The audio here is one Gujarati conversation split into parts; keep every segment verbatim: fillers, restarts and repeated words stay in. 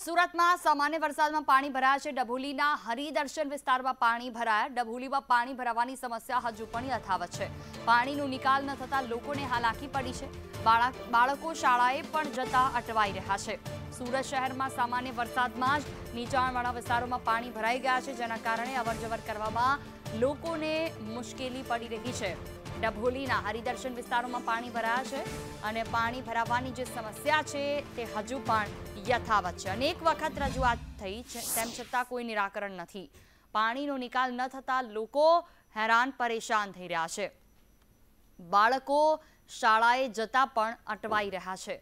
સુરતમાં સામાન્ય વરસાદમાં પાણી ભરાયા છે। ડભોલીના હરિદર્શન વિસ્તારમાં પાણી ભરાયા। ડભોલીમાં પાણી ભરાવાની સમસ્યા હજુ પણ યથાવત છે। પાણીનો નિકાલ ન થતા લોકોને હાલાકી પડી છે। બાળકો શાળાએ પણ જતા અટવાઈ રહ્યા છે। સુરત શહેરમાં સામાન્ય વરસાદમાં જ નીચાણવાળા વિસ્તારોમાં પાણી ભરાઈ ગયા છે, જેના કારણે અવરજવર કરવામાં લોકોને મુશ્કેલી પડી રહી છે। ડભોલીના હરિદર્શન વિસ્તારોમાં પાણી ભરાયા છે અને પાણી ભરાવાની જે સમસ્યા છે તે હજુ પણ યથાવત છે। અનેક વખત રજૂઆત થઈ છે, તેમ છતાં કોઈ નિરાકરણ નથી। પાણીનો નિકાલ ન થતા લોકો હેરાન પરેશાન થઈ રહ્યા છે। બાળકો શાળાએ જતા પણ અટવાઈ રહ્યા છે।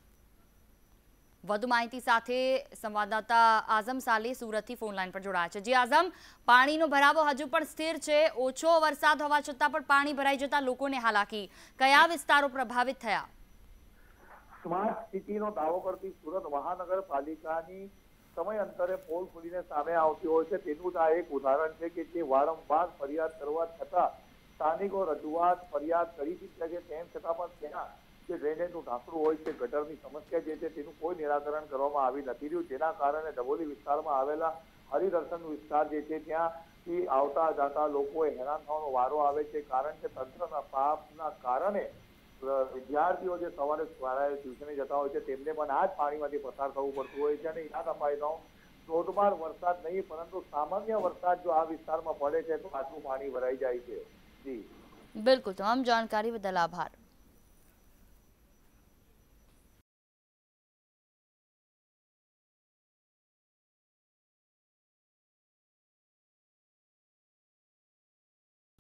વધુ માહિતી સાથે સંવાદદાતા આઝમ સાલે સુરતથી ફોન લાઈન પર જોડાયા છે। જી આઝમ, પાણીનો ભરાવો હજુ પણ સ્થિર છે। ઓછો વરસાદ હોવા છતાં પણ પાણી ભરાઈ જતા લોકોને હાલાકી, કયા વિસ્તારો પ્રભાવિત થયા? સ્માર્ટ સિટીનો દાવો કરતી સુરત મહાનગરપાલિકાની સમય અંતરે પોલ ખુલીને સામે આવતી હોય છે, તેનું જ આ એક ઉદાહરણ છે કે જે વારંવાર ફરિયાદ કરવા છતાં સ્થાનિકો રજૂઆત ફરિયાદ કરી ચૂક્યા છે, તેમ છતાં પણ ત્યાં જે ડ્રેનેજનું ઢાંકણું હોય છે, ગટરની સમસ્યા જે છે તેનું કોઈ નિરાકરણ કરવામાં આવી નથી રહ્યું, જેના કારણે ડભોલી વિસ્તારમાં આવેલા હરિદર્શન વિસ્તાર જે છે ત્યાંથી આવતા જતા લોકોએ હેરાન થવાનો વારો આવે છે। કારણ કે તંત્રના પાપના કારણે વિદ્યાર્થીઓ જે સવારે શાળાએ ટ્યુશને જતા હોય છે તેમને પણ આ જ પાણીમાંથી પસાર થવું પડતું હોય છે। અને યાદ અપાઈ દઉં, ધોધમાર વરસાદ નહીં પરંતુ સામાન્ય વરસાદ જો આ વિસ્તારમાં પડે છે તો આટલું પાણી ભરાઈ જાય છે। જી બિલકુલ, તમામ જાણકારી બદલ આભાર।